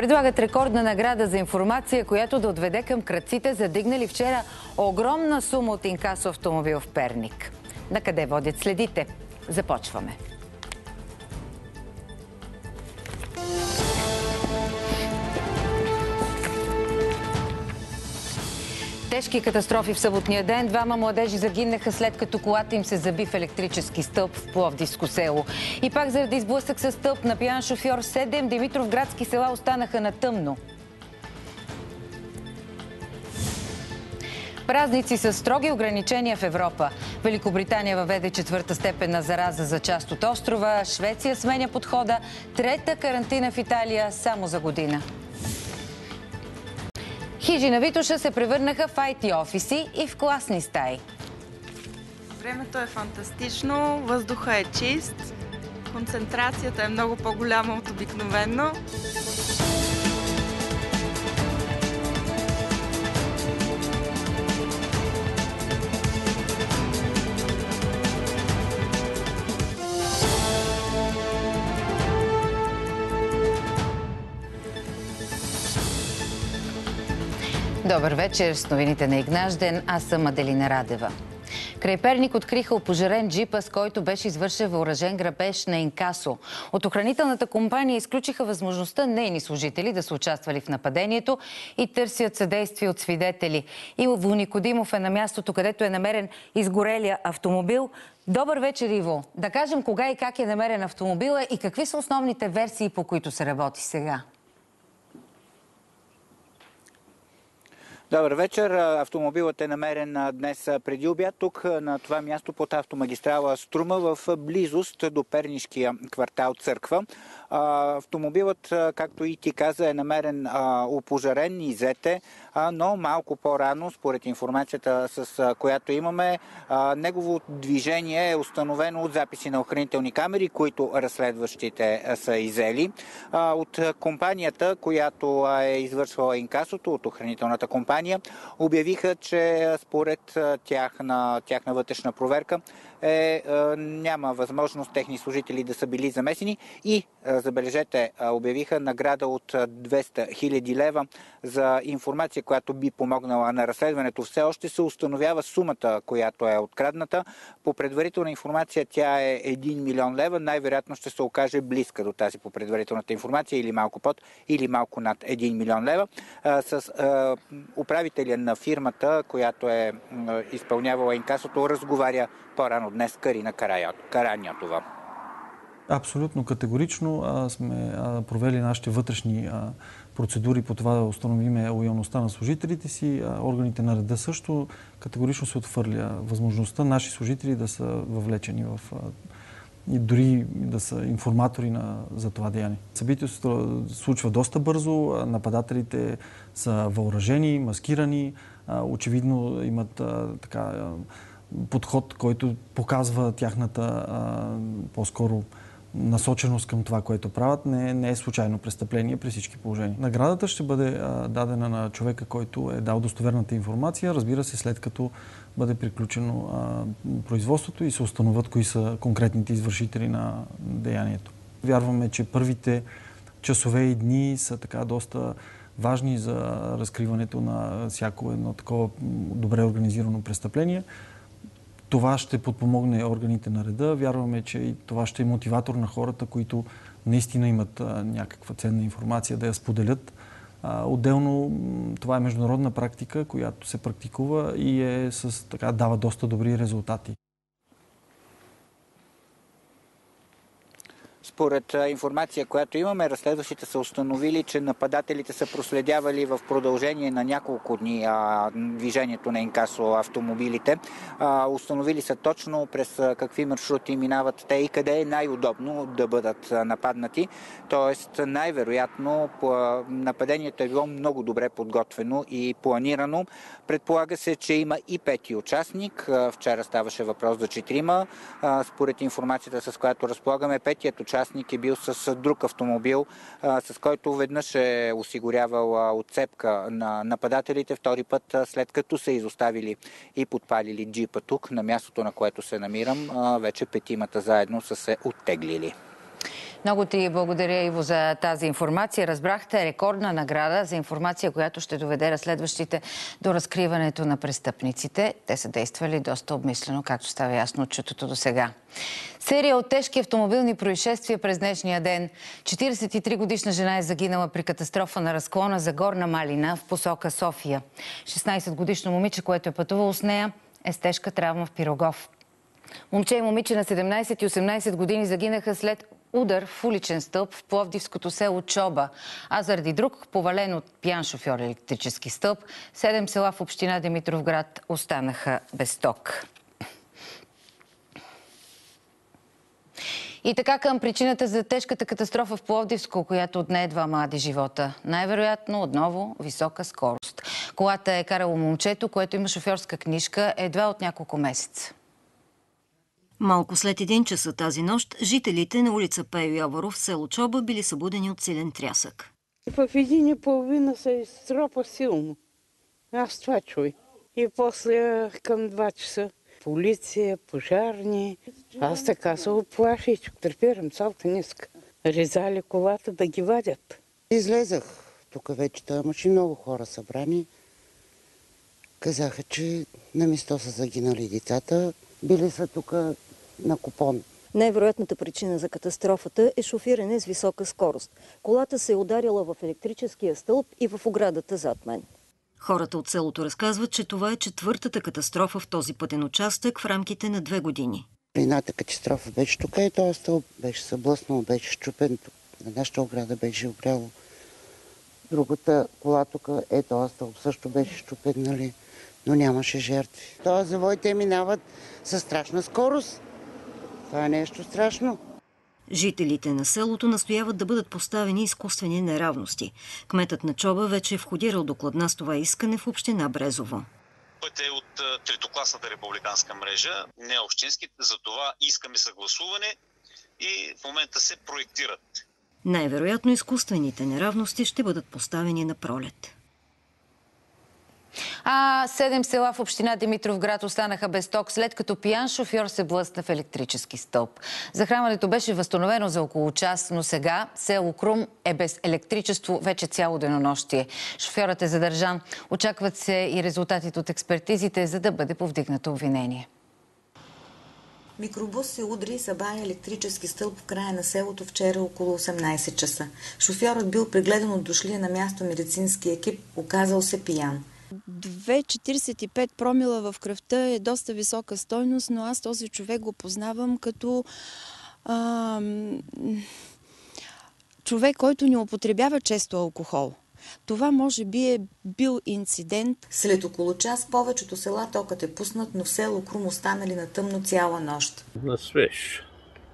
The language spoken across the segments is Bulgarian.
Предлагат рекордна награда за информация, която да отведе към крадците, задигнали вчера огромна сума от инкасо автомобил в Перник. На къде водят следите? Започваме. Тежки катастрофи в съботния ден. Двама младежи загинаха, след като колата им се заби в електрически стълб в Пловдивско село. И пак заради сблъсък с стълб на пиян шофьор 7 димитровградски села останаха на тъмно. Празници с строги ограничения в Европа. Великобритания въведе 4-та степен на зараза за част от острова. Швеция сменя подхода. Трета карантина в Италия само за година. Хижи на Витоша се превърнаха в IT офиси и в класни стаи. Времето е фантастично, въздуха е чист, концентрацията е много по-голяма от обикновено. Добър вечер с новините на Игнажден. Аз съм Аделина Радева. Край Перник откриха опожарен джипа, с който беше извършен въоръжен грабеж на инкасо. От охранителната компания изключиха възможността нейни служители да са участвали в нападението и търсят съдействие от свидетели. Иво Никодимов е на мястото, където е намерен изгорелия автомобил. Добър вечер, Иво. Да кажем кога и как е намерен автомобила и какви са основните версии, по които се работи сега? Добър вечер. Автомобилът е намерен днес преди обяд тук на това място под автомагистрала Струма в близост до пернишкия квартал Църква. Автомобилът, както и ти каза, е намерен опожарен, иззете, но малко по-рано, според информацията, с която имаме, негово движение е установено от записи на охранителни камери, които разследващите са изели. От компанията, която е извършвала инкасото, от охранителната компания, обявиха, че според тяхна вътрешна проверка няма възможност техни служители да са били замесени и, забележете, обявиха награда от 200 000 лева за информация, която би помогнала на разследването. Все още се установява сумата, която е открадната. По предварителна информация тя е 1 милион лева. Най-вероятно ще се окаже близка до тази по предварителната информация, или малко под, или малко над 1 милион лева. С управителя на фирмата, която е изпълнявала инкасото, разговаря по-рано днес Карина Каранятова. Абсолютно категорично сме провели нашите вътрешни процедури по това да установим лоялността на служителите си. Органите на реда също категорично се отхвърля възможността наши служители да са въвлечени и дори да са информатори за това деяние. Събитието се случва доста бързо, нападателите са въоръжени, маскирани, очевидно имат подход, който показва тяхната по-скоро насоченост към това, което правят. Не е случайно престъпление при всички положения. Наградата ще бъде дадена на човека, който е дал достоверната информация, разбира се, след като бъде приключено производството и се установят кои са конкретните извършители на деянието. Вярваме, че първите часове и дни са доста важни за разкриването на всяко едно такова добре организирано престъпление. Това ще подпомогне органите на реда. Вярваме, че и това ще е мотиватор на хората, които наистина имат някаква ценна информация да я споделят. Отделно това е международна практика, която се практикува и дава доста добри резултати. Според информация, която имаме, разследващите са установили, че нападателите са проследявали в продължение на няколко дни движението на инкасо автомобилите. Установили са точно през какви маршрути минават те и къде е най-удобно да бъдат нападнати. Тоест, най-вероятно нападението е било много добре подготвено и планирано. Предполага се, че има и пети участник. Вчера ставаше въпрос за 4. Според информацията, с която разполагаме, петият участник е бил с друг автомобил, с който веднъж е осигурявал отцепка на нападателите. Втори път, след като са изоставили и подпалили джипа тук, на мястото, на което се намирам, вече петимата заедно са се оттеглили. Много ти благодаря, Иво, за тази информация. Разбрахте рекордна награда за информация, която ще доведе разследващите до разкриването на престъпниците. Те са действали доста обмислено, както става ясно от чутото до сега. Серия от тежки автомобилни происшествия през днешния ден. 43-годишна жена е загинала при катастрофа на разклона за Горна Малина в посока София. 16-годишно момиче, което е пътувало с нея, е с тежка травма в Пирогов. Момче и момиче на 17 и 18 години загинаха след удар в уличен стълб в пловдивското село Чоба, а заради друг повален от пиян шофьор електрически стълб, 7 села в община Димитровград останаха без ток. И така към причината за тежката катастрофа в Пловдивско, която отне 2 млади живота. Най-вероятно отново висока скорост. Колата е карало момчето, което има шофьорска книжка едва от няколко месеца. Малко след 1 часа тази нощ, жителите на улица Пейо Яворов в село Чоба били събудени от силен трясък. В 1:30 се изтропа силно. Аз това чуй. И после към 2 часа полиция, пожарни. Аз така се оплаших, че треперам цялата ниска. Резали колата да ги вадят. Излезах. Тук вече имаше много хора събрани. Казаха, че на место са загинали децата. Били са тук на купон. Най-вероятната причина за катастрофата е шофиране с висока скорост. Колата се е ударила в електрическия стълб и в оградата зад мен. Хората от селото разказват, че това е 4-та катастрофа в този пътен участък в рамките на 2 години. Едната катастрофа беше тук и този стълб беше съблъснал, беше щупен. На нашата ограда беше обряло. Другата кола тук този стълб също беше щупен, нали? Но нямаше жертви. Този завой те минават със страшна скорост. Това е нещо страшно. Жителите на селото настояват да бъдат поставени изкуствени неравности. Кметът на Чоба вече е входирал докладна с това искане в община Брезово. Път е от третокласната републиканска мрежа, не общински, затова искаме съгласуване и в момента се проектират. Най-вероятно изкуствените неравности ще бъдат поставени на пролет. 7 села в община Димитровград останаха без ток, след като пиян шофьор се блъсна в електрически стълб. Захранването беше възстановено за около час, но сега село Крум е без електричество вече цяло денонощие. Шофьорът е задържан. Очакват се и резултатите от експертизите, за да бъде повдигнато обвинение. Микробус се удри и събая електрически стълб в края на селото вчера около 18 часа. Шофьорът бил прегледан от дошлия на място медицински екип, оказал се пиян. 2,45 промила в кръвта е доста висока стойност, но аз този човек го познавам като човек, който не употребява често алкохол. Това може би е бил инцидент. След около час повечето села токът е пуснат, но в село Крум останали на тъмно цяла нощ. На свеж.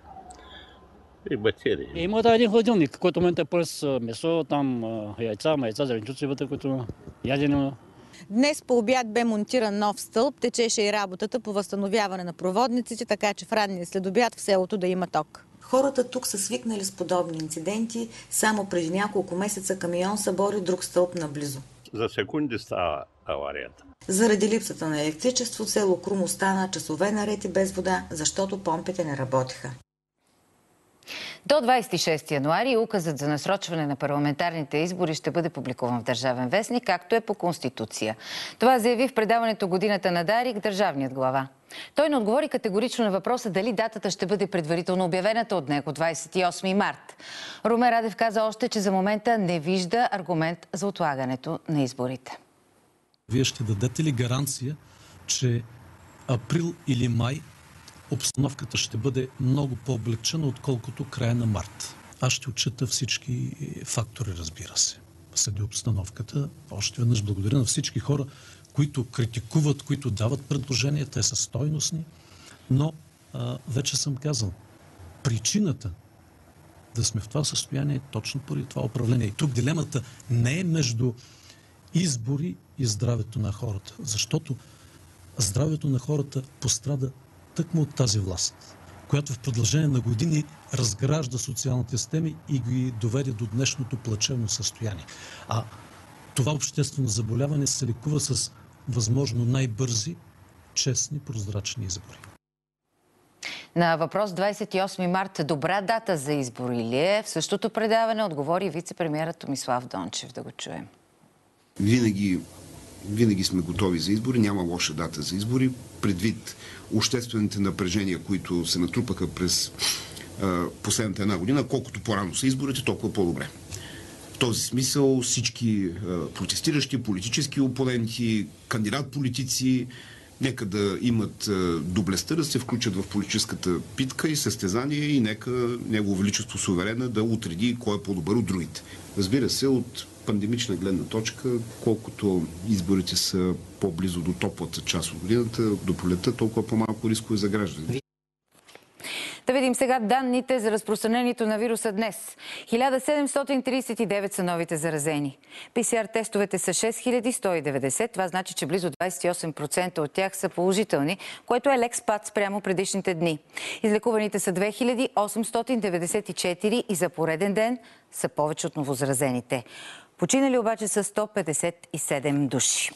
И батерии. Има един хладилник, който момента е през месо, там яйца, зеленчуци вътре, които ядено. Днес по обяд бе монтиран нов стълб, течеше и работата по възстановяване на проводниците, така че в ранния следобяд в селото да има ток. Хората тук са свикнали с подобни инциденти. Само преди няколко месеца камион събори друг стълб наблизо. За секунди става аварията. Заради липсата на електричество село Крум остана часове наред и без вода, защото помпите не работеха. До 26 януари указът за насрочване на парламентарните избори ще бъде публикуван в Държавен вестник, както е по Конституция. Това заяви в предаването Годината на Дарик държавният глава. Той не отговори категорично на въпроса дали датата ще бъде предварително обявената от него 28 март. Румен Радев каза още, че за момента не вижда аргумент за отлагането на изборите. Вие ще дадете ли гаранция, че април или май обстановката ще бъде много по-облегчена, отколкото края на март? Аз ще отчета всички фактори, разбира се. Следи обстановката. Още веднъж благодаря на всички хора, които критикуват, които дават предложения. Те са стойностни. Но вече съм казал, причината да сме в това състояние е точно поради това управление. И тук дилемата не е между избори и здравето на хората. Защото здравето на хората пострада тъкмо от тази власт, която в продължение на години разгражда социалните системи и ги доведе до днешното плачевно състояние. А това обществено заболяване се лекува с възможно най-бързи, честни, прозрачни избори. На въпрос 28 март добра дата за избори ли е? В същото предаване отговори вице-премиерът Томислав Дончев. Да го чуем. Винаги сме готови за избори. Няма лоша дата за избори. Предвид обществените напрежения, които се натрупаха през последната една година, колкото по-рано са изборите, толкова по-добре. В този смисъл всички протестиращи, политически опоненти, кандидат-политици, нека да имат доблестта да се включат в политическата питка и състезание и нека Негово Величество суверена да отреди кой е по-добър от другите. Разбира се, от пандемична гледна точка, колкото изборите са по-близо до топлата част от годината, до пролетта, толкова по-малко рискове за гражданите. Да видим сега данните за разпространението на вируса днес. 1739 са новите заразени. ПСР-тестовете са 6190. Това значи, че близо 28% от тях са положителни, което е лек спад спрямо предишните дни. Излекуваните са 2894 и за пореден ден са повече от новозаразените. Починали обаче са 157 души.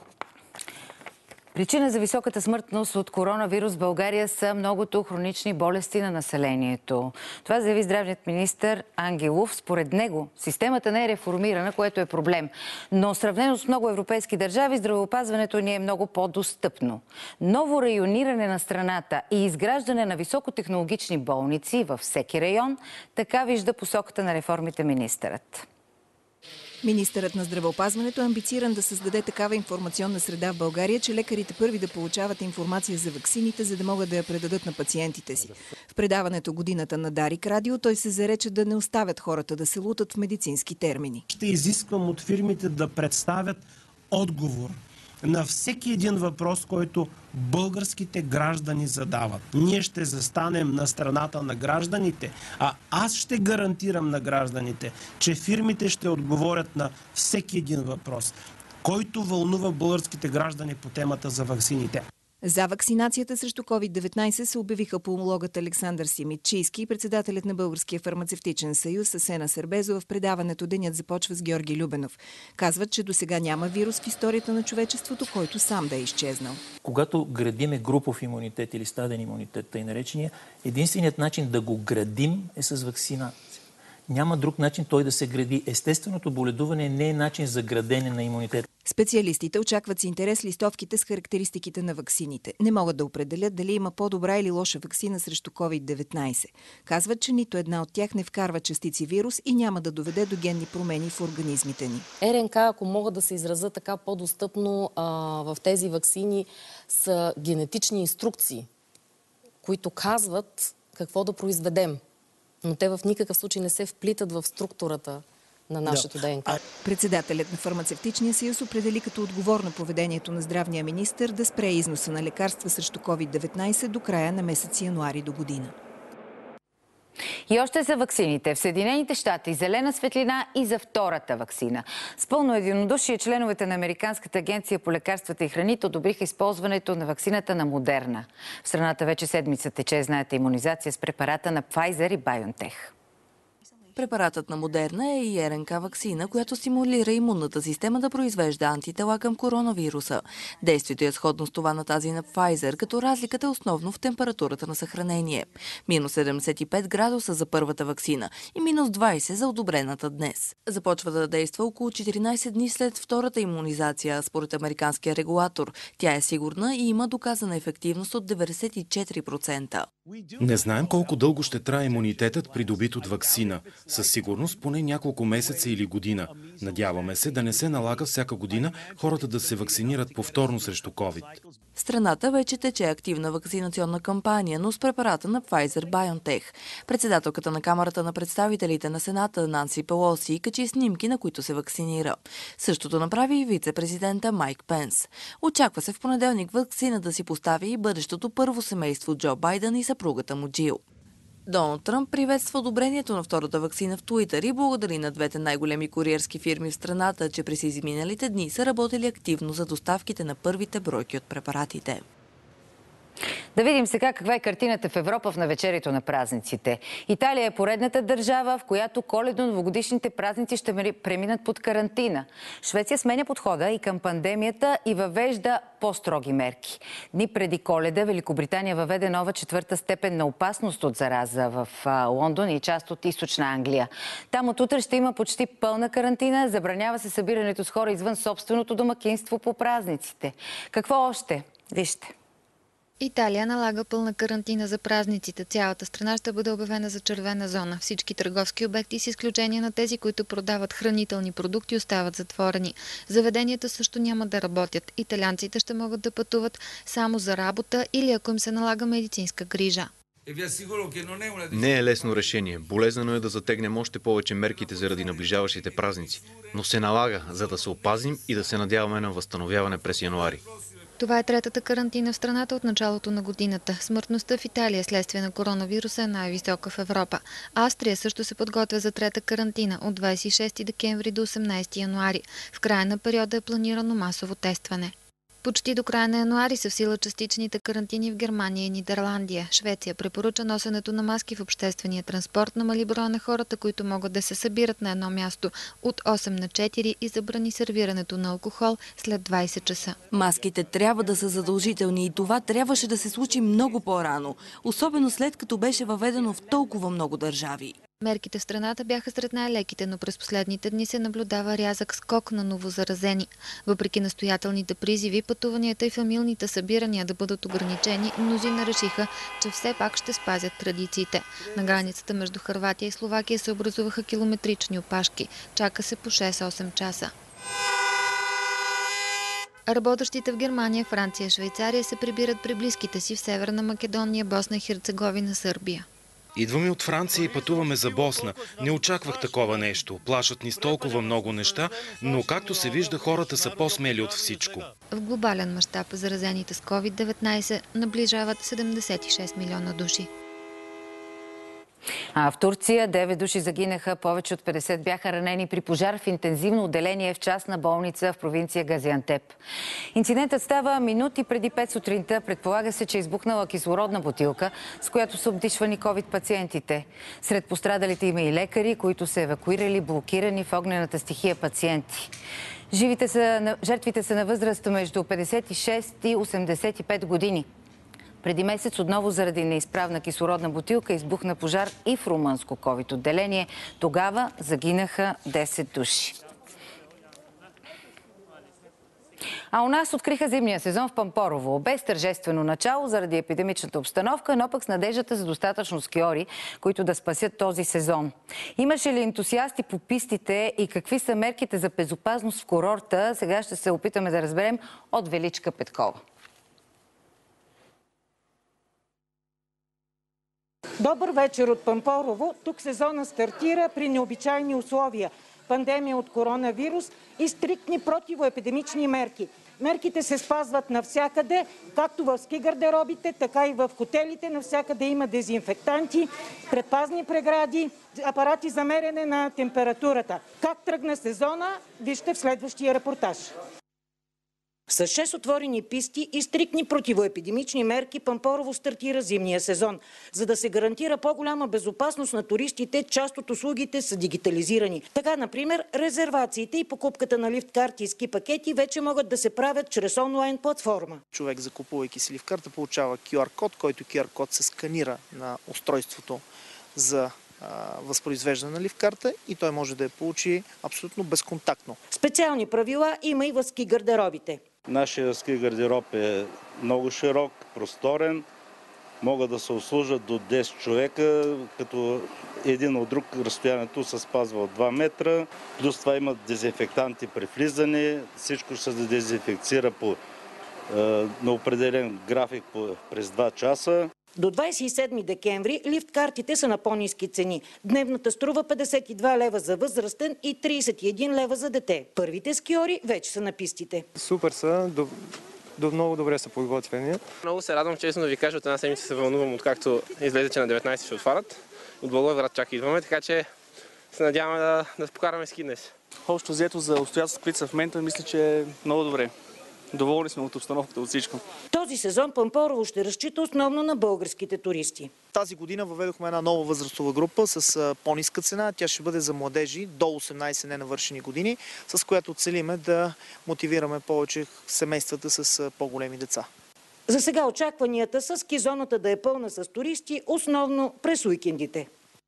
Причина за високата смъртност от коронавирус в България са многото хронични болести на населението. Това заяви здравният министър Ангелов. Според него системата не е реформирана, което е проблем. Но сравнено с много европейски държави, здравеопазването ни е много по-достъпно. Ново райониране на страната и изграждане на високотехнологични болници във всеки район, така вижда посоката на реформите министърът. Министърът на здравеопазването е амбициран да създаде такава информационна среда в България, че лекарите първи да получават информация за ваксините, за да могат да я предадат на пациентите си. В предаването Годината на Дарик Радио той се зарече да не оставят хората да се лутат в медицински термини. Ще изисквам от фирмите да представят отговор на всеки един въпрос, който българските граждани задават. Ние ще застанем на страната на гражданите, а аз ще гарантирам на гражданите, че фирмите ще отговорят на всеки един въпрос, който вълнува българските граждани по темата за ваксините. За вакцинацията срещу COVID-19 се обявиха пулмологът Александър Симидчийски и председателят на Българския фармацевтичен съюз Асена Сербезова в предаването Денят започва с Георги Любенов. Казват, че досега няма вирус в историята на човечеството, който сам да е изчезнал. Когато градиме групов имунитет или стаден имунитет, тъй наречения, единственият начин да го градим е с вакцинация. Няма друг начин той да се гради. Естественото боледуване не е начин за градене на имунитет. Специалистите очакват с интерес листовките с характеристиките на ваксините. Не могат да определят дали има по-добра или лоша ваксина срещу COVID-19. Казват, че нито една от тях не вкарва частици вирус и няма да доведе до генни промени в организмите ни. РНК, ако мога да се изразя така по-достъпно, в тези ваксини са генетични инструкции, които казват какво да произведем. Но те в никакъв случай не се вплитат в структурата на нашето ДНК. Председателят на Фармацевтичния съюз определи като отговорно поведението на здравния министър да спре износа на лекарства срещу COVID-19 до края на месец януари до година. И още за ваксините. В Съединените щати зелена светлина и за втората ваксина. С пълно единодушие членовете на Американската агенция по лекарствата и храните одобриха използването на ваксината на Модерна. В страната вече седмица тече, знаете, имунизация с препарата на Pfizer и BioNTech. Препаратът на Модерна е и РНК ваксина, която стимулира имунната система да произвежда антитела към коронавируса. Действието е сходно с това на тази на Pfizer, като разликата е основно в температурата на съхранение. Минус 75 градуса за първата ваксина и минус 20 за одобрената днес. Започва да действа около 14 дни след втората имунизация, според американския регулатор. Тя е сигурна и има доказана ефективност от 94%. Не знаем колко дълго ще трае имунитетът, придобит от ваксина. Със сигурност поне няколко месеца или година. Надяваме се да не се налага всяка година хората да се вакцинират повторно срещу COVID. В страната вече тече активна вакцинационна кампания, но с препарата на Pfizer-BioNTech. Председателката на Камарата на представителите на Сената Нанси Пелоси качи снимки, на които се вакцинира. Същото направи и вице-президента Майк Пенс. Очаква се в понеделник вакцина да си постави и бъдещото първо семейство Джо Байден и съпругата му Джил. Доналд Тръмп приветства одобрението на втората ваксина в Туитър и благодари на двете най-големи куриерски фирми в страната, че през изминалите дни са работили активно за доставките на първите бройки от препаратите. Да видим сега каква е картината в Европа в навечерието на празниците. Италия е поредната държава, в която коледно-новогодишните празници ще преминат под карантина. Швеция сменя подхода и към пандемията и въвежда по-строги мерки. Дни преди Коледа Великобритания въведе нова 4-та степен на опасност от зараза в Лондон и част от източна Англия. Там от утре ще има почти пълна карантина. Забранява се събирането с хора извън собственото домакинство по празниците. Какво още? Вижте. Италия налага пълна карантина за празниците. Цялата страна ще бъде обявена за червена зона. Всички търговски обекти, с изключение на тези, които продават хранителни продукти, остават затворени. Заведенията също няма да работят. Италианците ще могат да пътуват само за работа или ако им се налага медицинска грижа. Не е лесно решение. Болезнено е да затегнем още повече мерките заради наближаващите празници. Но се налага, за да се опазим и да се надяваме на възстановяване през януари. Това е третата карантина в страната от началото на годината. Смъртността в Италия следствие на коронавируса е най-висока в Европа. Австрия също се подготвя за трета карантина от 26 декември до 18 януари. В края на периода е планирано масово тестване. Почти до края на януари са в сила частичните карантини в Германия и Нидерландия. Швеция препоръча носенето на маски в обществения транспорт, намали броя на хората, които могат да се събират на едно място от 8 на 4 и забрани сервирането на алкохол след 20 часа. Маските трябва да са задължителни и това трябваше да се случи много по-рано, особено след като беше въведено в толкова много държави. Мерките в страната бяха сред най-леките, но през последните дни се наблюдава рязък скок на новозаразени. Въпреки настоятелните призиви, пътуванията и фамилните събирания да бъдат ограничени, мнозина решиха, че все пак ще спазят традициите. На границата между Хърватия и Словакия се образуваха километрични опашки. Чака се по 6-8 часа. Работещите в Германия, Франция и Швейцария се прибират при близките си в Северна Македония, Босна и Херцеговина, Сърбия. Идваме от Франция и пътуваме за Босна. Не очаквах такова нещо. Плашат ни с толкова много неща, но както се вижда, хората са по-смели от всичко. В глобален мащаб заразените с COVID-19 наближават 76 милиона души. В Турция 9 души загинаха, повече от 50 бяха ранени при пожар в интензивно отделение в частна болница в провинция Газиантеп. Инцидентът става минути преди 5 сутринта. Предполага се, че е избухнала кислородна бутилка, с която са обдишвани COVID пациентите. Сред пострадалите има и лекари, които са евакуирали блокирани в огнената стихия пациенти. Жертвите са на възраст между 56 и 85 години. Преди месец отново заради неизправна кислородна бутилка избухна пожар и в румънско ковид отделение. Тогава загинаха 10 души. А у нас откриха зимния сезон в Пампорово. Без тържествено начало заради епидемичната обстановка, но пък с надеждата за достатъчно скиори, които да спасят този сезон. Имаше ли ентусиасти по пистите и какви са мерките за безопасност в курорта? Сега ще се опитаме да разберем от Величка Петкова. Добър вечер от Пампорово. Тук сезона стартира при необичайни условия. Пандемия от коронавирус и стриктни противоепидемични мерки. Мерките се спазват навсякъде, както в ски гардеробите, така и в хотелите. Навсякъде има дезинфектанти, предпазни прегради, апарати за мерене на температурата. Как тръгна сезона, вижте в следващия репортаж. С 6 отворени писти и стриктни противоепидемични мерки Пампорово стартира зимния сезон. За да се гарантира по-голяма безопасност на туристите, част от услугите са дигитализирани. Така, например, резервациите и покупката на лифт-карти и ски пакети вече могат да се правят чрез онлайн платформа. Човек, закупувайки си лифт-карта, получава QR-код, който QR-код се сканира на устройството за възпроизвеждане на лифт-карта и той може да я получи абсолютно безконтактно. Специални правила има и в ски гардеробите. Нашия ски гардероб е много широк, просторен. Могат да се обслужат до 10 човека, като един от друг разстоянието се спазва от 2 метра. Плюс това имат дезинфектанти при влизане. Всичко ще се дезинфекцира на определен график през 2 часа. До 27 декември лифт-картите са на по-ниски цени. Дневната струва 52 лева за възрастен и 31 лева за дете. Първите скиори вече са на пистите. Супер са, много добре са подготвени. Много се радвам, честно да ви кажа, от една седмица се вълнувам, откакто излезе, че на 19 ще отварят. От Благоевград чак идваме, така че се надяваме да покараме ски днес. Общо взето за обстоятелствата, които са в момента, мисля, че е много добре. Доволни сме от обстановката, от всичко. Този сезон Пампорово ще разчита основно на българските туристи. Тази година въведохме една нова възрастова група с по-ниска цена. Тя ще бъде за младежи до 18 ненавършени години, с която целиме да мотивираме повече семействата с по-големи деца. За сега очакванията са ски зоната да е пълна с туристи, основно през уикендите.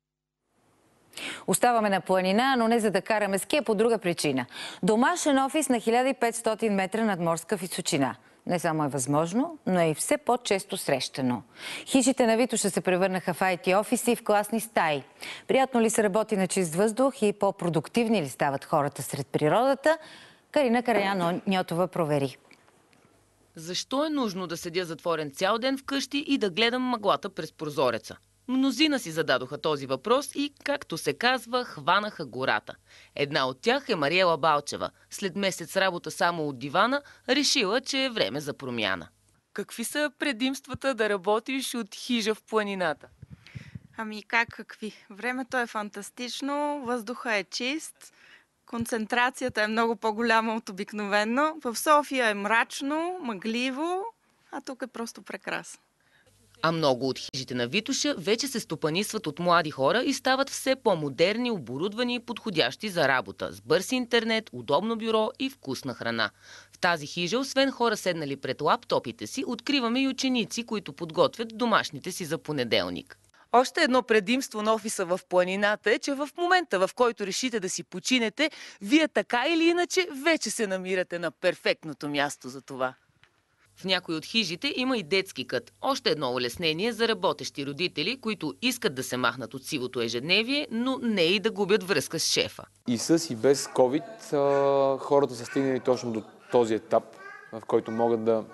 Оставаме на планина, но не за да караме ски, а по друга причина. Домашен офис на 1500 метра над морска височина. Не само е възможно, но е и все по-често срещано. Хижите на Витоша се превърнаха в IT офиси и в класни стаи. Приятно ли се работи на чист въздух и по-продуктивни ли стават хората сред природата? Карина Караян-Ньотова провери. Защо е нужно да седя затворен цял ден вкъщи и да гледам мъглата през прозореца? Мнозина си зададоха този въпрос и, както се казва, хванаха гората. Една от тях е Мариела Балчева. След месец работа само от дивана, решила, че е време за промяна. Какви са предимствата да работиш от хижа в планината? Ами какви? Времето е фантастично, въздуха е чист, концентрацията е много по-голяма от обикновено. В София е мрачно, мъгливо, а тук е просто прекрасно. А много от хижите на Витоша вече се стопанисват от млади хора и стават все по-модерни, оборудвани и подходящи за работа, с бърз интернет, удобно бюро и вкусна храна. В тази хижа, освен хора седнали пред лаптопите си, откриваме и ученици, които подготвят домашните си за понеделник. Още едно предимство на офиса в планината е, че в момента, в който решите да си починете, вие така или иначе вече се намирате на перфектното място за това. В някои от хижите има и детски кът. Още едно улеснение за работещи родители, които искат да се махнат от сивото ежедневие, но не и да губят връзка с шефа. И с и без COVID хората са стигнали точно до този етап, в който могат да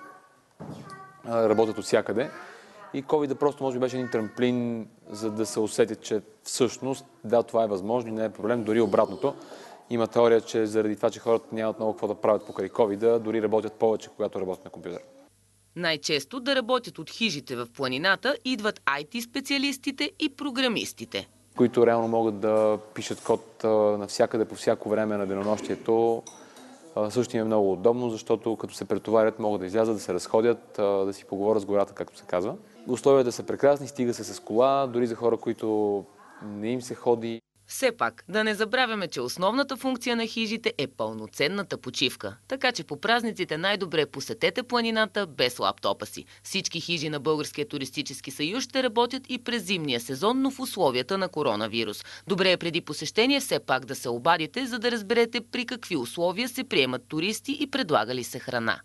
работят от всякъде. И COVID просто може би беше един трамплин, за да се усетят, че всъщност да, това е възможно и не е проблем, дори обратното. Има теория, че заради това, че хората нямат много какво да правят покрай COVID, дори работят повече, когато работят на компютър. Най-често да работят от хижите в планината идват IT-специалистите и програмистите, които реално могат да пишат код навсякъде по всяко време на денонощието. Също им е много удобно, защото като се претоварят, могат да излязат, да се разходят, да си поговорят с гората, както се казва. Условията са прекрасни, стига се с кола, дори за хора, които не им се ходи. Все пак, да не забравяме, че основната функция на хижите е пълноценната почивка. Така че по празниците най-добре посетете планината без лаптопа си. Всички хижи на Българския туристически съюз ще работят и през зимния сезон, но в условията на коронавирус. Добре е преди посещение все пак да се обадите, за да разберете при какви условия се приемат туристи и предлага ли се храна.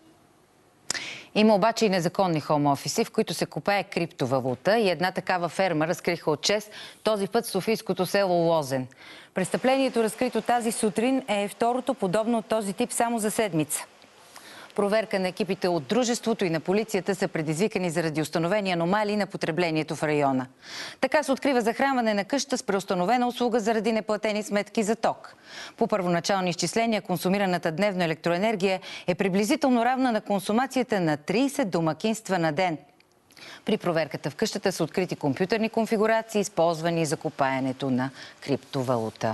Има обаче и незаконни хоум-офиси, в които се купае криптовалута, и една такава ферма разкриха от ЧЕЗ, този път в софийското село Лозен. Престъплението, разкрито тази сутрин, е второто подобно от този тип само за седмица. Проверка на екипите от дружеството и на полицията са предизвикани заради установени аномалии на потреблението в района. Така се открива захранване на къща с преустановена услуга заради неплатени сметки за ток. По първоначални изчисления, консумираната дневна електроенергия е приблизително равна на консумацията на 30 домакинства на ден. При проверката в къщата са открити компютърни конфигурации, използвани за купаенето на криптовалута.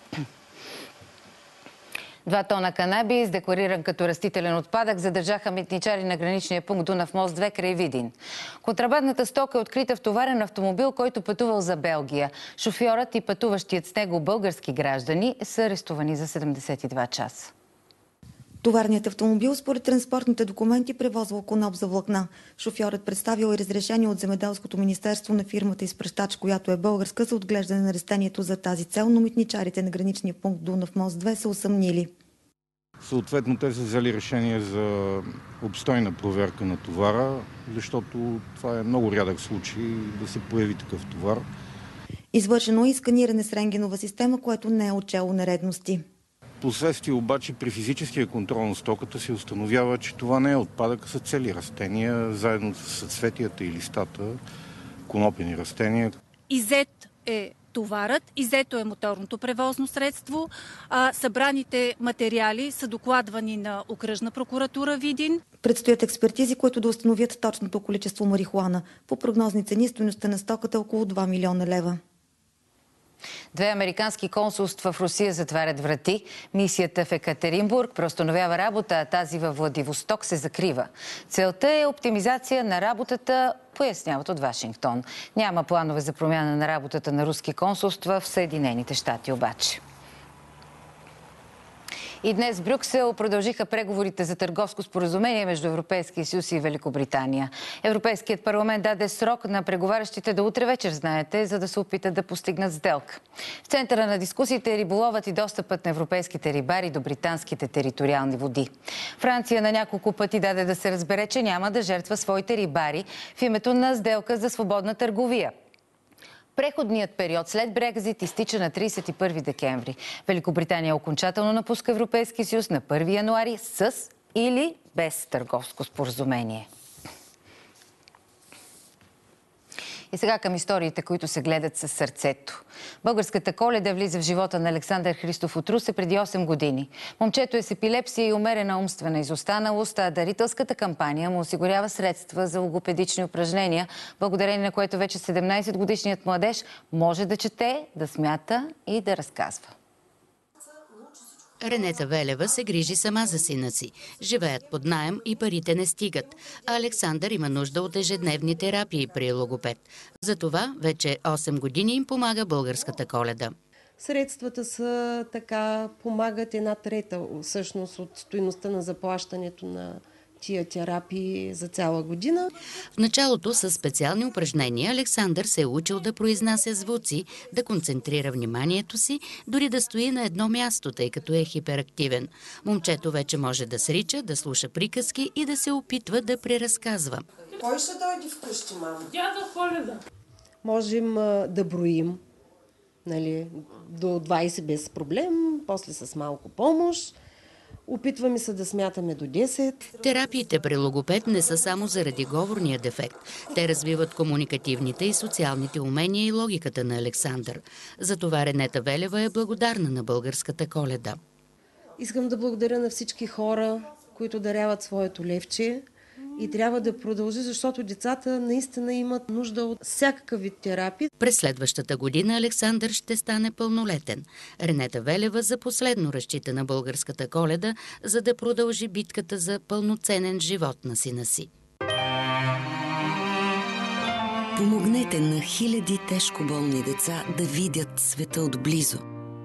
2 тона канабис, деклариран като растителен отпадък, задържаха митничари на граничния пункт Дунав мост 2 край Видин. Контрабандната стока е открита в товарен автомобил, който пътувал за Белгия. Шофьорът и пътуващият с него български граждани са арестувани за 72 часа. Товарният автомобил според транспортните документи превозвал коноп за влакна. Шофьорът представил и разрешение от Земеделското министерство на фирмата изпращач, която е българска, за отглеждане на растението за тази цел, но митничарите на граничния пункт Дунав мост 2 са усъмнили. Съответно, те са взели решение за обстойна проверка на товара, защото това е много рядък случай да се появи такъв товар. Извършено е и сканиране с рентгенова система, което не е отчело нередности. Последствие обаче при физическия контрол на стоката се установява, че това не е отпадък, а са цели растения, заедно с съцветията и листата, конопени растения. Иззет е товарът, иззето е моторното превозно средство. Събраните материали са докладвани на Окръжна прокуратура Видин. Предстоят експертизи, които да установят точното количество марихуана. По прогнозни цени стойността на стоката е около 2 милиона лева. 2 американски консулства в Русия затварят врати. Мисията в Екатеринбург преустановява работа, а тази във Владивосток се закрива. Целта е оптимизация на работата, поясняват от Вашингтон. Няма планове за промяна на работата на руски консулства в Съединените щати обаче. И днес в Брюксел продължиха преговорите за търговско споразумение между Европейския съюз и Великобритания. Европейският парламент даде срок на преговарящите до утре вечер, знаете, за да се опитат да постигнат сделка. В центъра на дискусиите е риболовът и достъпът на европейските рибари до британските териториални води. Франция на няколко пъти даде да се разбере, че няма да жертва своите рибари в името на сделка за свободна търговия. Преходният период след Брекзит изтича на 31 декември. Великобритания окончателно напуска Европейския съюз на 1 януари с или без търговско споразумение. И сега към историите, които се гледат със сърцето. Българската Коледа влиза в живота на Александър Христов от Русе преди 8 години. Момчето е с епилепсия и умерена умствена изостаналост, а дарителската кампания му осигурява средства за логопедични упражнения, благодарение на което вече 17-годишният младеж може да чете, да смята и да разказва. Ренета Велева се грижи сама за сина си. Живеят под наем и парите не стигат. А Александър има нужда от ежедневни терапии при логопед. Затова вече 8 години им помага Българската Коледа. Средствата са така, помагат 1/3 всъщност от стойността на заплащането на тия терапии за цяла година. В началото с специални упражнения Александър се е учил да произнася звуци, да концентрира вниманието си, дори да стои на едно място, тъй като е хиперактивен. Момчето вече може да срича, да слуша приказки и да се опитва да преразказва. Кой ще дойде вкъщи, мама? Дядо Коледа. Можем да броим, нали, до 20 без проблем, после с малко помощ. Опитваме се да смятаме до 10. Терапиите при логопед не са само заради говорния дефект. Те развиват комуникативните и социалните умения и логиката на Александър. Затова Ренета Велева е благодарна на Българската Коледа. Искам да благодаря на всички хора, които даряват своето левче. И трябва да продължи, защото децата наистина имат нужда от всякакъв вид терапия. През следващата година Александър ще стане пълнолетен. Ренета Велева за последно разчита на Българската Коледа, за да продължи битката за пълноценен живот на сина си. Помогнете на хиляди тежко болни деца да видят света отблизо.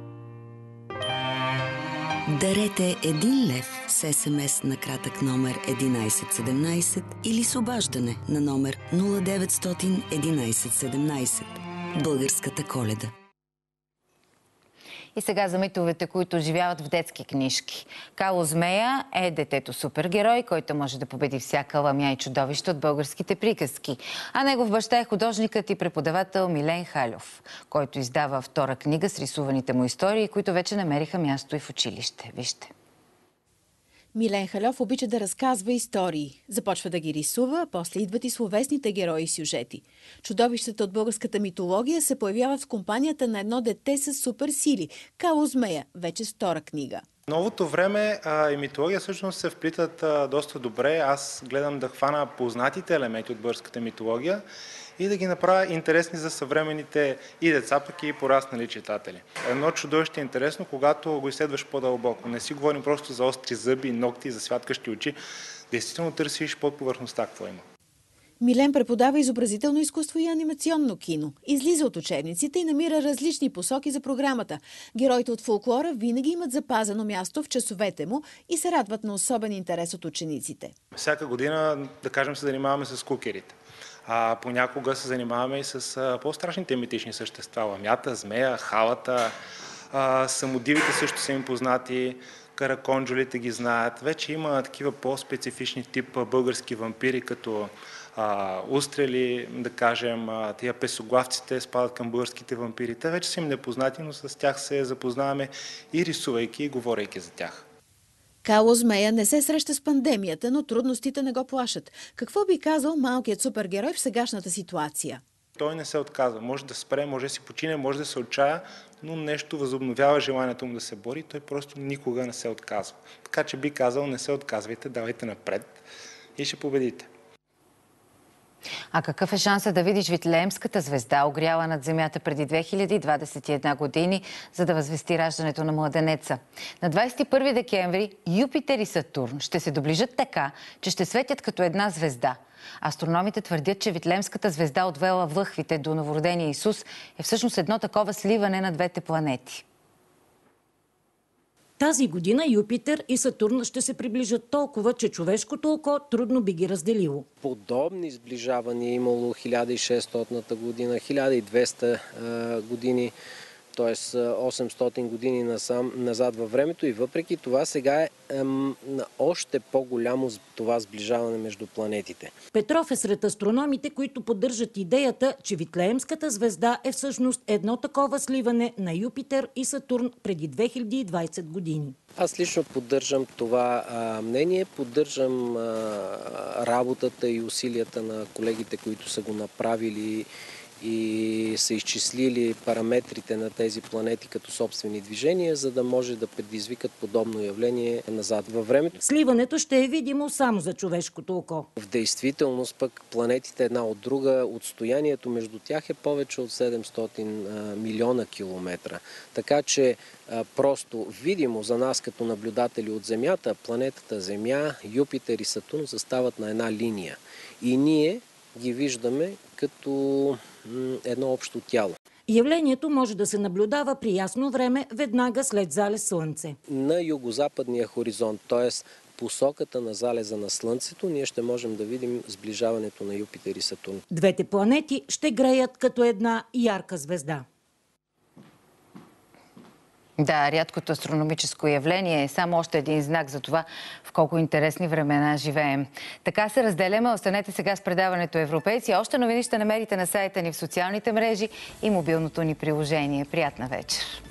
Дарете 1 лев с СМС на кратък номер 1117 или с обаждане на номер 0900 1117. Българската Коледа. И сега за митовете, които живяват в детски книжки. Кало Змея е детето супергерой, който може да победи всяка ламя и чудовище от българските приказки. А негов баща е художникът и преподавател Милен Халев, който издава 2 книга с рисуваните му истории, които вече намериха място и в училище. Вижте. Милен Халев обича да разказва истории. Започва да ги рисува, после идват и словесните герои и сюжети. Чудовищата от българската митология се появяват в компанията на едно дете с суперсили – Кало Змея, вече с 2 книга. Новото време и митология всъщност се вплитат доста добре. Аз гледам да хвана познатите елементи от българската митология и да ги направя интересни за съвременните и деца, пък и пораснали читатели. Едно чудовище е интересно, когато го изследваш по-дълбоко. Не си говорим просто за остри зъби, ногти, за святкащи очи. Действително търсиш под повърхността какво има. Милен преподава изобразително изкуство и анимационно кино. Излиза от учебниците и намира различни посоки за програмата. Героите от фолклора винаги имат запазено място в часовете му и се радват на особен интерес от учениците. Всяка година, да кажем, се занимаваме с кукерите. А понякога се занимаваме и с по-страшните митични същества. Ламята, змея, халата, самодивите също са им познати, караконджолите ги знаят. Вече има такива по-специфични тип български вампири, като устрели, да кажем, тия песоглавците спадат към българските вампири. Те вече са им непознати, но с тях се запознаваме и рисувайки, и говорейки за тях. Кало Змея не се среща с пандемията, но трудностите не го плашат. Какво би казал малкият супергерой в сегашната ситуация? Той не се отказва. Може да спре, може да си почине, може да се отчая, но нещо възобновява желанието му да се бори. Той просто никога не се отказва. Така че би казал, не се отказвайте, давайте напред и ще победите. А какъв е шансът да видиш Витлеемската звезда, огряла над Земята преди 2021 години, за да възвести раждането на младенеца? На 21 декември Юпитер и Сатурн ще се доближат така, че ще светят като една звезда. Астрономите твърдят, че Витлеемската звезда, отвела влъхвите до новородения Исус, е всъщност едно такова сливане на двете планети. Тази година Юпитер и Сатурн ще се приближат толкова, че човешкото око трудно би ги разделило. Подобни сближавания имало 1600-та година, 1200 години, т.е. 800 години назад във времето, и въпреки това сега е още по-голямо това сближаване между планетите. Петров е сред астрономите, които поддържат идеята, че Витлеемската звезда е всъщност едно такова сливане на Юпитер и Сатурн преди 2020 години. Аз лично поддържам това мнение, поддържам работата и усилията на колегите, които са го направили и са изчислили параметрите на тези планети като собствени движения, за да може да предизвикат подобно явление назад във времето. Сливането ще е видимо само за човешкото око. В действителност пък планетите една от друга, отстоянието между тях е повече от 700 милиона километра. Така че просто видимо за нас като наблюдатели от Земята, планетата Земя, Юпитер и Сатурн застават на една линия. И ние ги виждаме като едно общо тяло. Явлението може да се наблюдава при ясно време веднага след залез Слънце. На югозападния хоризонт, т.е. посоката на залеза на Слънцето, ние ще можем да видим сближаването на Юпитер и Сатурн. Двете планети ще греят като една ярка звезда. Да, рядкото астрономическо явление е само още един знак за това в колко интересни времена живеем. Така се разделяме. Останете сега с предаването Европейци. Още новини ще намерите на сайта ни в социалните мрежи и мобилното ни приложение. Приятна вечер!